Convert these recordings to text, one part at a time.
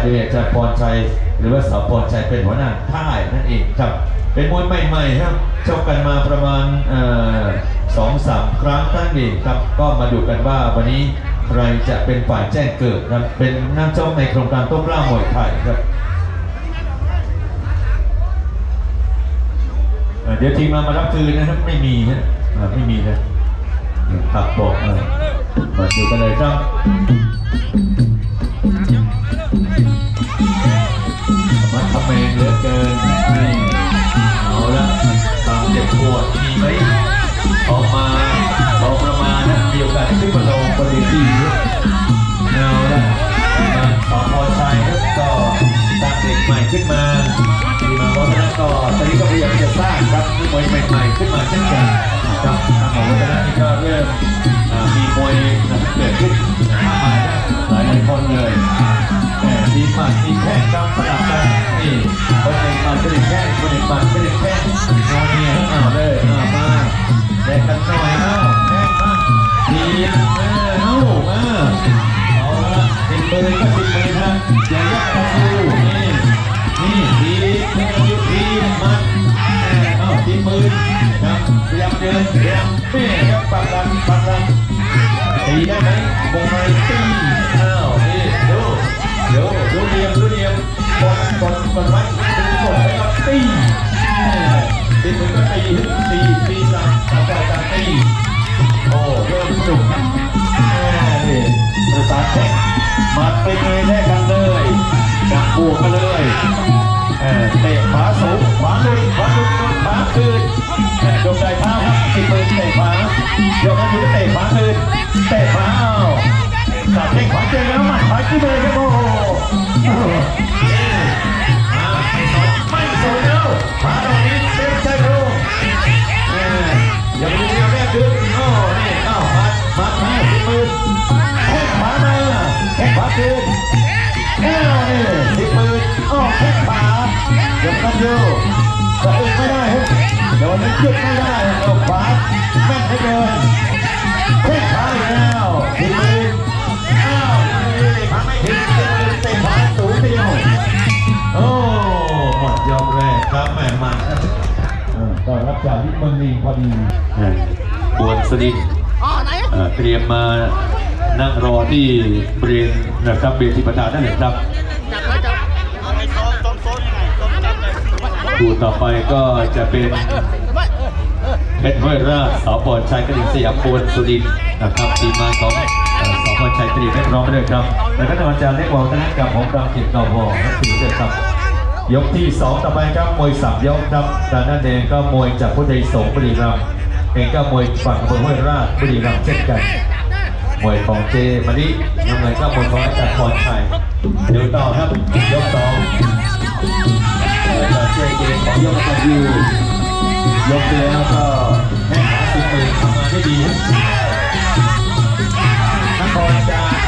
โดยอาจารย์พรชัยหรือว่าสพรชัยเป็นหัวหน้าค่ายนั่นเองครับเป็นมวยใหม่ๆครับชกกันมาประมาณ2-3 ครั้งตั้งเองครับก็มาดูกันว่าวันนี้ใครจะเป็นฝ่ายแจ้งเกิดครับเป็นนักชกในโครงการโต้กล้ามวยไทยครับเดี๋ยวทีมมารับคืนนะครับไม่มีนะไม่มีนะครับบอกมาดูกันเลยครับมันทำเองเหลือเกินนี่เอาละความเจ็บปวดมีไหมออกมาพอประมาณนะมีโอกาสขึ้นมาลงบนเวทีเอาละมาต่อพอชัยก็สร้างเด็กใหม่ขึ้นมาที่มาวัฒนก็ตอนนี้ก็พยายามจะสร้างครับมวยใหม่ๆขึ้นมาเช่นกันครับทางของวัฒนนี่ก็เริ่มมีมวยเกิดขึ้นมากมายหลายคนเลยมีหมัดมีแข้งกำสลับกันนี่คนหนึ่งหมัดก็ได้แข้งคนหนึ่งหมัดก็ได้แข้งนอนเนี่ยเอาเลยมาแดกกันหน่อยแข้งมาดีเอาละติดมือก็ติดมือนะอย่ายักกันดูนี่ดีมันติดมือครับพยายามเดินพยายามครับปักหลังตีได้ไหมวงในตีนี่ดูเรียมกดไว้กดไปก็ตีติดมือก็ตีตามตีโอ้เริ่มสนุกนี่ประสานแข่งมัดไปเลยแลกกันเลยจับบวกกันเลยเตะขวาสูงขวาลุยขวาคืนยกได้เท้าครับติดมือเตะขวายกมือเตะขวาคืนเตะขวาตัดแข้งขวาเจอแล้วหมัดขวาขึ้นเลยครับโอ้ไม่สนแล้วมาตรงนี้เต็มใจโรงยังมีแรกขึ้นนี่มัดติดมือแข้งขวามาแข้งขวาคืนนี่ติดมือแข้งขวายกกันอยู่สะอึกไม่ได้เดี๋ยวนี้หยุดไม่ได้ขวาแม่นไม่เกินแข้งขวาอีกแล้วติดมือติดมือเตะขวาสูงเดียวหมดยกแรกครับแม่มันก็รับจากที่เมืองลีพอดีบวนสลิงเตรียมมานั่งรอที่บริเวณนะครับเวทีประธานนั่นแหละครับคู่ต่อไปก็จะเป็นเพชรห้วยราชสพรชัยกระดิ่งสยามบวนสุรินทร์นะครับทีมมาของสพรชัยกระดิ่งเรียบร้อยด้วยครับและท่านอาจารย์เล็กวอลธนกรรมของกลางเขตนวนักถือด้วยครับยกที่2ต่อไปครับมวย3 ยกครับด้านแดงก็มวยจากพุทธไทยสงฆ์บุรีรัมย์เองก็มวยฝั่งอำเภอห้วยราชบุรีรัมย์เช่นกันมวยของเจมาดิยังไงก็มวยของอาจารย์พรชัยเดี๋ยวต่อครับยก2เจเกมของยกมาอยู่ยกแล้วก็แม่ขาติดมือทำงานได้ดีนครจาน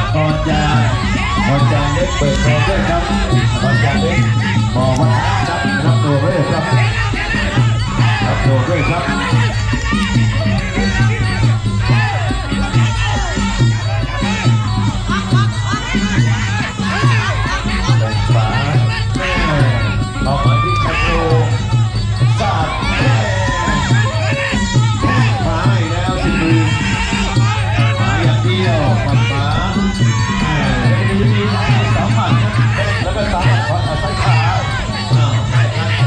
เล็กเปิดโชว์ด้วยครับนครจานเล็กมองมารับตัวด้วยครับรับตัวด้วยครับเอามาที่คอนโดสาดแข้งขวาอีกแล้วสิมือขวาอย่างเดียวฝั่งขวามีสามหมัดแล้วก็สามหมัดขวาซ้ายขา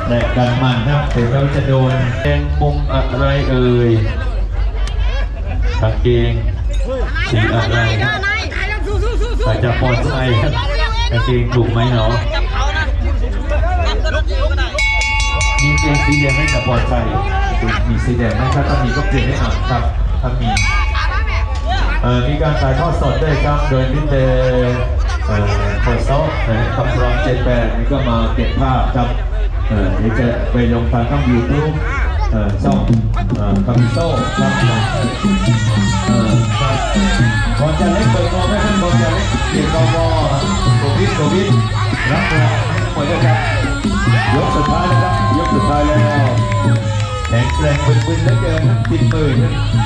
แลกกันมันครับถึงเราจะโดนแดงมุมอะไรเอ่ยกางเกงสีอะไรครับแต่จะปลอดภัยครับกางเกงถูกไหมเนาะมีเกงสีแดงให้กับปลอดภัยมีสีแดงไหมถ้ามีก็เปลี่ยนให้อ่านครับถ้ามีการถ่ายทอดสดด้วยครับโดยนิเตโคโซ่คำร้อง78นี่ก็มาเก็บภาพครับนี่จะไปลงทางช่องยูทูบช่องคามิโซ่ครับบอลจะเล็กเปิดกองให้ท่านบอลจะเล็กเปลี่ยนกองบอลโควิดรับตัวให้ทั้งหมดด้วยครับยกสุดท้ายแล้วครับยกสุดท้ายแล้วแข็งแกร่งบึนๆเหลือเกินติดมือ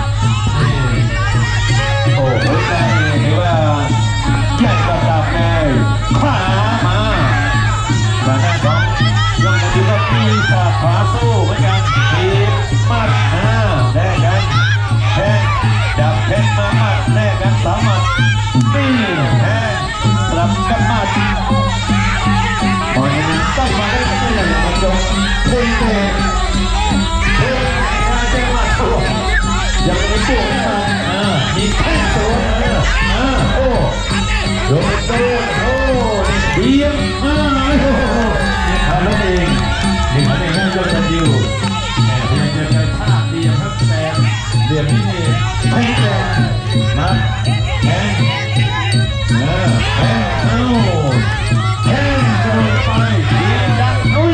โอ้โหได้เรียกว่าใหญ่ระดับเลยขวามาแล้วนั่นก็ยกมือก็ปีศาจขวาสู้เหมือนกันทีมัดแลกกันแทงดับแทงมามัดแลกกันสามมัดนี่แทงสลับกันมัดพอนี้ตั้งมาได้ก็ได้อย่างมันจงเป็นเตะมาเจ้ามัดตัวยังไม่ตัวมามีแข้งตัวโอ้โดนโอ้เยี่ยมโอ้เอาแล้วเองนี่มันเองให้ยกกันอยู่พยายามจะใช้ท่าเดียวครับแต่เดียวนี้ไม่แรงมาแข้งแข้งกระโดดไปเดียวดังโอ้ย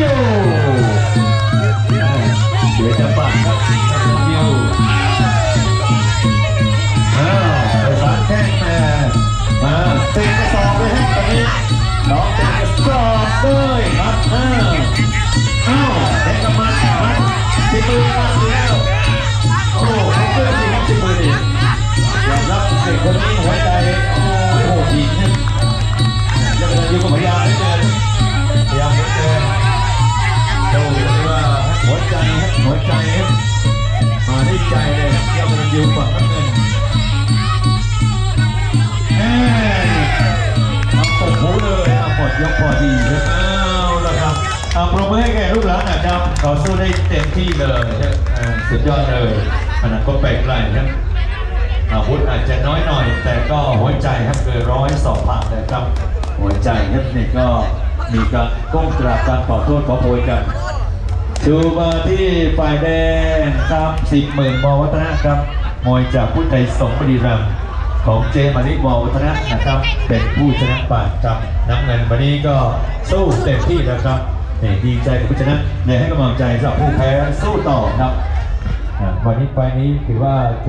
เดี๋ยวจะปัดครับเดียวประสานแข้งมาเตะกระสอบไปให้ตอนนี้น้องเตะกระสอบเลยมัดเตะกับมัดสิมือมาแล้วโอ้โหเพื่อนที่เขาสิมือดิยอมรับเด็กคนนี้หัวใจโอ้โหดีเนี่ยยังเป็นอยู่กับพยานเหลือเกินพยานเหลือเกินดูเลยว่าหัวใจมาได้ใจเลยยังเป็นอยู่ฝั่งน้ำเงินตบหูเลยหมดยกพอดีแล้วครับปรบมือให้แก่ลูกหลานนะครับเขาสู้ได้เต็มที่เลยสุดยอดเลยขนาดก็ไปไกลครับอาวุธอาจจะน้อยหน่อยแต่ก็หัวใจครับเกิน100 ผ่านเลยครับหัวใจครับนี่ก็มีการก้มกราบการขอโทษขอโพยกันชูมาที่ฝ่ายแดงครับ10,000 ม.วัฒนะครับมวยจากพุทธไทยสงฆ์บุรีรัมย์ของเจมาริมอวัฒนะนะครับเป็นผู้ชนะป่าครับน้ำเงินวันนี้ก็สู้เต็มที่แล้วครับดีใจกับผู้ชนะเลยให้กำลังใจสำหรับผู้แพ้สู้ต่อครับวันนี้ไฟนี้ถือว่า